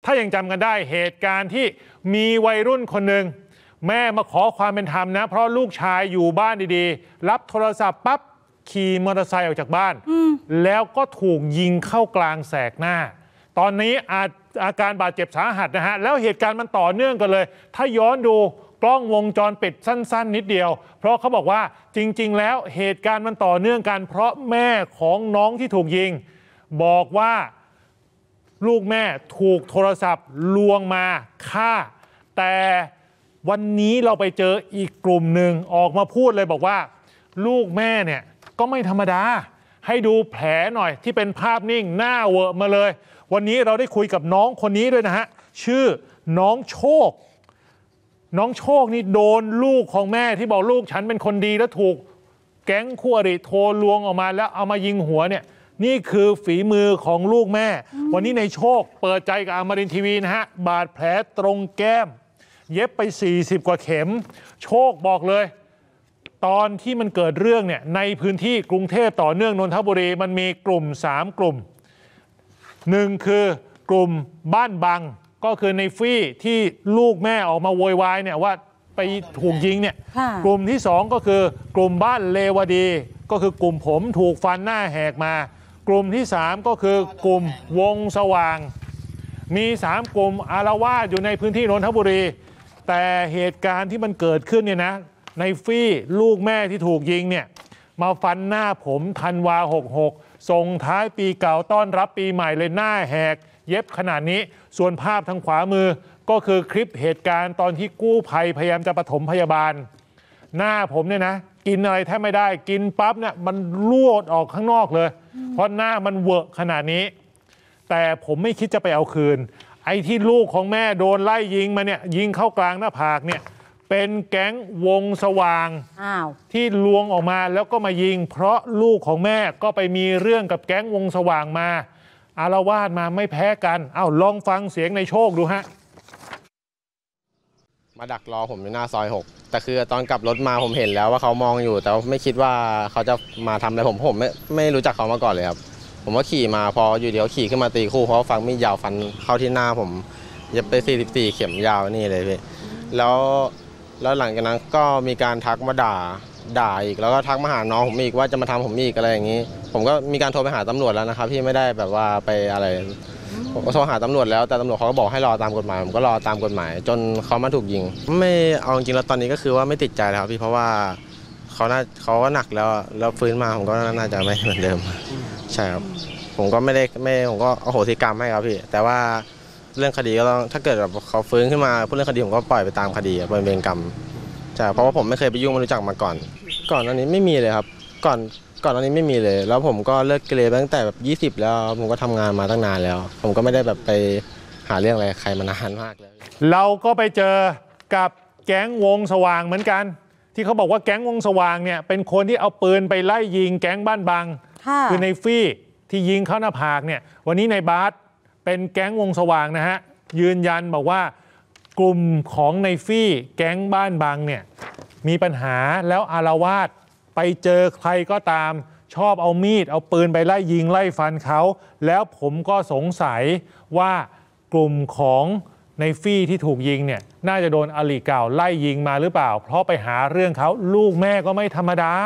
ถ้ายังจำกันได้เหตุการณ์ที่มีวัยรุ่นคนหนึ่งแม่มาขอความเป็นธรรมนะเพราะลูกชายอยู่บ้านดีๆรับโทรศัพท์ปั๊บขี่มอเตอร์ไซค์ออกจากบ้านแล้วก็ถูกยิงเข้ากลางแสกหน้าตอนนี้อาการบาดเจ็บสาหัสนะฮะแล้วเหตุการณ์มันต่อเนื่องกันเลยถ้าย้อนดูกล้องวงจรปิดสั้นๆนิดเดียวเพราะเขาบอกว่าจริงๆแล้วเหตุการณ์มันต่อเนื่องกันเพราะแม่ของน้องที่ถูกยิงบอกว่าลูกแม่ถูกโทรศัพท์ลวงมาฆ่าแต่วันนี้เราไปเจออีกกลุ่มหนึ่งออกมาพูดเลยบอกว่าลูกแม่เนี่ยก็ไม่ธรรมดาให้ดูแผลหน่อยที่เป็นภาพนิ่งหน้าเวอะมาเลยวันนี้เราได้คุยกับน้องคนนี้ด้วยนะฮะชื่อน้องโชคน้องโชคนี่โดนลูกของแม่ที่บอกลูกฉันเป็นคนดีแล้วถูกแก๊งคู่อริโทรลวงออกมาแล้วเอามายิงหัวเนี่ยนี่คือฝีมือของลูกแม่วันนี้ในโชคเปิดใจกับอมรินทร์ทีวีนะฮะบาดแผลตรงแก้มเย็บไป40กว่าเข็มโชคบอกเลยตอนที่มันเกิดเรื่องเนี่ยในพื้นที่กรุงเทพต่อเนื่องนนทบุรีมันมีกลุ่ม3กลุ่มหนึ่งคือกลุ่มบ้านบังก็คือในฟี่ที่ลูกแม่ออกมาโวยวายเนี่ยว่าไปถูกยิงเนี่ยกลุ่มที่2ก็คือกลุ่มบ้านเลวดีก็คือกลุ่มผมถูกฟันหน้าแหกมากลุ่มที่3ก็คือกลุ่มวงสว่างมี3กลุ่มอาละวาดอยู่ในพื้นที่นนทบุรีแต่เหตุการณ์ที่มันเกิดขึ้นเนี่ยนะในฟี่ลูกแม่ที่ถูกยิงเนี่ยมาฟันหน้าผมธันวา66ส่งท้ายปีเก่าต้อนรับปีใหม่เลยหน้าแหกเย็บขนาดนี้ส่วนภาพทางขวามือก็คือคลิปเหตุการณ์ตอนที่กู้ภัยพยายามจะปฐมพยาบาลหน้าผมเนี่ยนะกินอะไรแทบไม่ได้กินปั๊บเนี่ยมันรั่วออกข้างนอกเลยเพราะหน้ามันเวอะขนาดนี้แต่ผมไม่คิดจะไปเอาคืนไอ้ที่ลูกของแม่โดนไล่ยิงมาเนี่ยยิงเข้ากลางหน้าผากเนี่ยเป็นแก๊งวงสว่างที่ลวงออกมาแล้วก็มายิงเพราะลูกของแม่ก็ไปมีเรื่องกับแก๊งวงสว่างมาอาละวาดมาไม่แพ้กันลองฟังเสียงในโชคดูฮะมาดักรอผมอยู่หน้าซอย6แต่คือตอนกลับรถมาผมเห็นแล้วว่าเขามองอยู่แต่ไม่คิดว่าเขาจะมาทำอะไรผมไม่รู้จักเขามาก่อนเลยครับผมก็ขี่มาพออยู่เดี๋ยวขี่ขึ้นมาตีคู่เพราะฟังมีดยาวฟันเข้าที่หน้าผมเย็บไป44เข็มยาวนี่เลยพี่แล้วหลังจากนั้นก็มีการทักมาด่าอีกแล้วก็ทักมาหาน้องผมอีกว่าจะมาทำผมอีกอะไรอย่างนี้ผมก็มีการโทรไปหาตำรวจแล้วนะครับพี่ไม่ได้แบบว่าไปอะไรผมก็โทรหาตำรวจแล้วแต่ตำรวจเขาก็บอกให้รอตามกฎหมายผมก็รอตามกฎหมายจนเขามาถูกยิงไม่เอาจริงแล้วตอนนี้ก็คือว่าไม่ติดใจแล้วพี่เพราะว่าเขาก็หนักแล้วฟื้นมาผมก็น่าจะไม่เหมือนเดิมใช่ครับผมก็ผมก็อโหสิกรรมให้ครับพี่แต่ว่าเรื่องคดีก็ต้องถ้าเกิดแบบเขาฟื้นขึ้นมาเรื่องคดีผมก็ปล่อยไปตามคดีเป็นเวรกรรมใช่เพราะว่าผมไม่เคยไปยุ่งไม่รู้จักมาก่อนอันนี้ไม่มีเลยครับก่อนอันนี้ไม่มีเลยแล้วผมก็เลิกเกเรตั้งแต่แบบ20แล้วผมก็ทำงานมาตั้งนานแล้วผมก็ไม่ได้แบบไปหาเรื่องอะไรใครมานานมากเลยเราก็ไปเจอกับแก๊งวงสว่างเหมือนกันที่เขาบอกว่าแก๊งวงสว่างเนี่ยเป็นคนที่เอาปืนไปไล่ยิงแก๊งบ้านบางคือในฟี่ที่ยิงเข้าหน้าผากเนี่ยวันนี้ในบาสเป็นแก๊งวงสว่างนะฮะยืนยันบอกว่ากลุ่มของในฟี่แก๊งบ้านบางเนี่ยมีปัญหาแล้วอาละวาดไปเจอใครก็ตามชอบเอามีดเอาปืนไปไล่ยิงไล่ฟันเขาแล้วผมก็สงสัยว่ากลุ่มของในฟี่ที่ถูกยิงเนี่ยน่าจะโดนอริเก่าไล่ยิงมาหรือเปล่าเพราะไปหาเรื่องเขาลูกแม่ก็ไม่ธรรมดา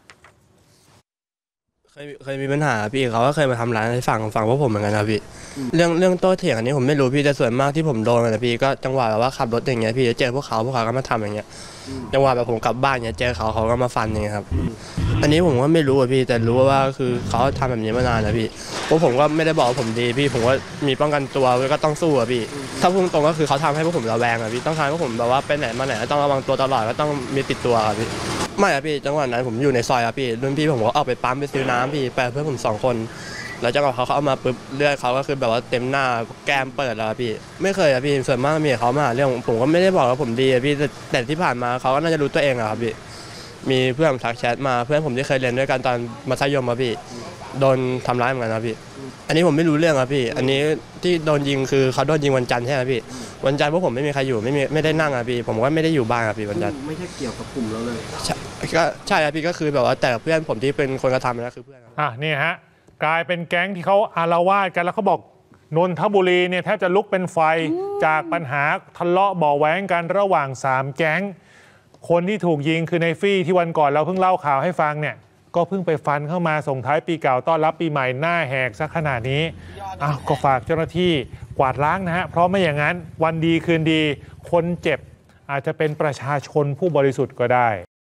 เคยมีปัญหาพี่เขาก็เคยมาทำร้ายให้ฝั่งพวกผมเหมือนกันนะพี่เรื่องโต้เถียงอันนี้ผมไม่รู้พี่แต่ส่วนมากที่ผมโดนนะพี่ก็จังหวะแบบว่าขับรถอย่างเงี้ยพี่จะเจอพวกเขาก็มาทำอย่างเงี้ยจังหวะแบบผมกลับบ้านเงี้ยเจอเขาก็มาฟันอย่างเงี้ยครับอันนี้ผมก็ไม่รู้อะพี่แต่รู้ว่าคือเขาทำแบบนี้มานานนะพี่เพราะผมก็ไม่ได้บอกว่าผมดีพี่ผมก็มีป้องกันตัวก็ต้องสู้อะพี่ถ้าพูดตรงก็คือเขาทำให้พวกผมระแวงอะพี่ต้องทำให้พวกผมแบบว่าไปไหนมาไหนต้องระวังตัวตลอดก็ต้องมีติดตัวอะพี่ไม่อะพี่จังหวะนั้นผมอยู่ในซอยอะพี่รุ่นพี่ผมก็ออกไปปั๊มไปซื้อน้ำพี่ไปเพื่อนผม2 คนแล้วจังหวะเขาเอามาปุ๊บเลือดเขาก็คือแบบว่าเต็มหน้าแก้มเปิดแล้วพี่ไม่เคยอะพี่ส่วนมากมีเขามาเรื่องผมก็ไม่ได้บอกว่าผมดีอะพี่แต่ที่ผ่านมาเขาก็น่าจะรู้ตัวเองอะครับพี่มีเพื่อนทักแชทมาเพื่อนผมที่เคยเรียนด้วยกันตอนมัธยมอะพี่โดนทำร้ายเหมือนกันนะพี่อันนี้ผมไม่รู้เรื่องครับพี่อันนี้ที่โดนยิงคือเขาโดนยิงวันจันทร์ใช่ไหมพี่วันจันทร์พวกผมไม่มีใครอยู่ไม่ได้นั่งอะพี่ผมก็ไม่ได้อยู่บ้านครับพี่วันจันทร์ไม่ใช่เกี่ยวกับกลุ่มเราเลยก็ใช่ครับพี่ก็คือแบบว่าแต่เพื่อนผมที่เป็นคนกระทำนะคือเพื่อนนี่ฮะกลายเป็นแก๊งที่เขาอาละวาดกันแล้วเขาบอกนนทบุรีเนี่ยแทบจะลุกเป็นไฟจากปัญหาทะเลาะเบาะแว้งกันระหว่าง3แก๊งคนที่ถูกยิงคือในฟี่ที่วันก่อนเราเพิ่งเล่าข่าวให้ฟังเนี่ยก็เพิ่งไปฟันเข้ามาส่งท้ายปีเก่าต้อนรับปีใหม่หน้าแหกซะขนาดนี้ก็ฝากเจ้าหน้าที่กวาดล้างนะฮะเพราะไม่อย่างนั้นวันดีคืนดีคนเจ็บอาจจะเป็นประชาชนผู้บริสุทธิ์ก็ได้